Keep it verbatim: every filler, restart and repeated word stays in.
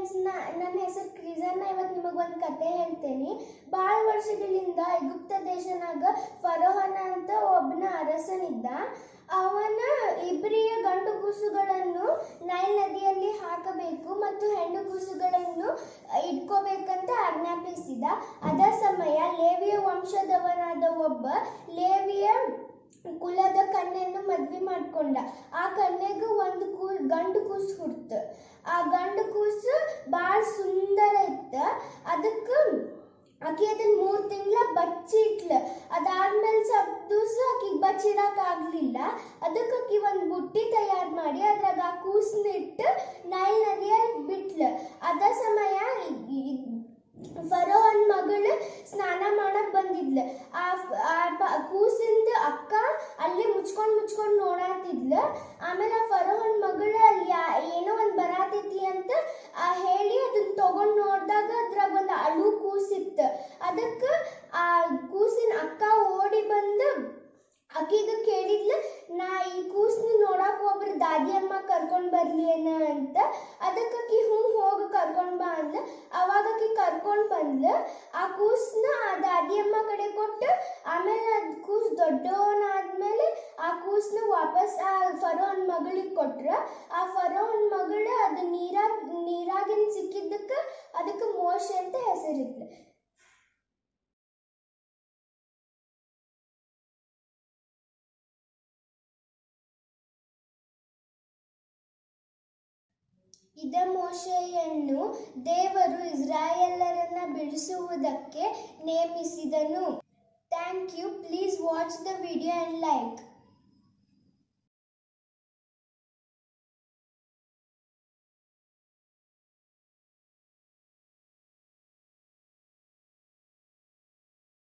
Friends, ನನ್ನ ಹೆಸರು ಕ್ರಿಜನ್ನ. ಇವತ್ತು ನಿಮಗೆ ಒಂದು ಕತೆ ಹೇಳ್ತೇನೆ. ಭಾಳ ವರ್ಷಗಳಿಂದ ಐಗುಪ್ತ ದೇಶನಾಗ ಫರೋಹನ ಅಂತ ಒಬ್ಬನ ಅರಸನಿದ್ದ. ಅವನ ಇಬ್ರಿಯ ಗಂಡು ಕೂಸುಗಳನ್ನು ನೈಲ್ ನದಿಯಲ್ಲಿ ಹಾಕಬೇಕು ಮತ್ತು ಹೆಣ್ಣು ಕೂಸುಗಳನ್ನು ಇಟ್ಕೋಬೇಕಂತ ಆಜ್ಞಾಪಿಸಿದ. ಅದ ಸಮಯ ಲೇವಿಯ ವಂಶದವನಾದ ಒಬ್ಬ ಲೇವಿಯ ಕುಲದ ಕನ್ಯೆಯನ್ನು ಮದ್ವೆ ಮಾಡ್ಕೊಂಡ. ಆ ಕನ್ಯೆಗೂ ಒಂದು ಕೂ ಗಂಡು ಕೂಸು ಹುಡ್ತು. ಆ ಗಂಡು ಕೂಸು ಭಾಳ ಸುಂದರ ಇತ್ತ. ಅದಕ್ಕೆ ಆಕಿ ಅದನ್ನ ಮೂರು ತಿಂಗಳ ಬಚ್ಚಿ ಇಟ್ಲ. ಅದಾದ್ಮೇಲೆ ಸ್ವಲ್ಪ ದಿವಸ ಆಕಿಗೆ ಬಚ್ಚಿಡಕ್ ಆಗ್ಲಿಲ್ಲ. ಅದಕ್ಕೆ ಆಕಿ ಒಂದು ಬುಟ್ಟಿ ತಯಾರು ಮಾಡಿ ಅದ್ರಾಗ ಆ ಕೂಸನ್ನ ಇಟ್ಟು ನೈಲ್ ನದಿಯಲ್ಲಿ ಬಿಟ್ಲ. ಅದ ಸಮಯ ಫರೋಹನ್ ಮಗಳು ಸ್ನಾನ ಮಾಡಕ್ ಬಂದಿದ್ಲು. ಆ ಕೂಸಿಂದ ಅಕ್ಕ ಅಲ್ಲಿ ಮುಚ್ಕೊಂಡ್ ಮುಚ್ಕೊಂಡ್ ನೋಡಾತಿದ್ಲು. ಆಮೇಲೆ ಆ ಫರೋಹನ್ ಮಗಳು ಅಲ್ಲಿ ಏನೋ ಒಂದ್ ಬರಾತೈತಿ ಅಂತ ಹೇಳಿ ಅದನ್ನ ತಗೊಂಡ್ ನೋಡ್ದಾಗ ಅದ್ರಾಗ ಒಂದು ಅಳು ಕೂಸಿತ್ತು. ಅದಕ್ಕ ಆ ಕೂಸಿನ ಅಕ್ಕ ಓಡಿ ಬಂದು ಅಕ್ಕಿಗ ಕೇಳಿದ್ಲು, ನಾ ಈ ಕೂಸ್ನ ನೋಡಕ್ ಒಬ್ರು ದಾದಿ ಅಮ್ಮ ಕರ್ಕೊಂಡ್ ಬರ್ಲಿ ಏನ ಅಂತ. ಅದಕ್ಕೆ ಆಕಿ ಹ್ಞೂ ಹೋಗಿ ಕರ್ಕೊಂಡ್ ಬಾ ಅಂದ್ಲು. ಅವಾಗ ಆಕಿ ಕರ್ಕೊಂಡ್ ಬಂದ್ಲು. ಆ ಕೂಸ್ನ ಆ ದಾದಿ ಅಮ್ಮ ಕಡೆ ಕೊಟ್ಟು ಆಮೇಲೆ ಅದ್ ಕೂಸ್ ದೊಡ್ಡವನಾದ್ಮೇಲೆ ಆ ಕೂಸ್ನ ವಾಪಸ್ ಆ ಫರೋಹನ್ ಮಗಳಿಗೆ ಕೊಟ್ರ. ಆ ಫರೋಹನ್ ಮಗಳು ಅದು ನೀರಾಗ ನೀರಾಗಿನ ಸಿಕ್ಕಿದ್ದಕ್ಕೆ ಅದಕ್ಕೆ ಮೋಶೆ ಅಂತ ಹೆಸರಿಟ್ಲು. ಇದ ಮೋಶೆಯನ್ನು ದೇವರು ಇಸ್ರಾಯೇಲರನ್ನ ಬಿಡಿಸುವುದಕ್ಕೆ ನೇಮಿಸಿದನು. Thank you. Please watch the video and like.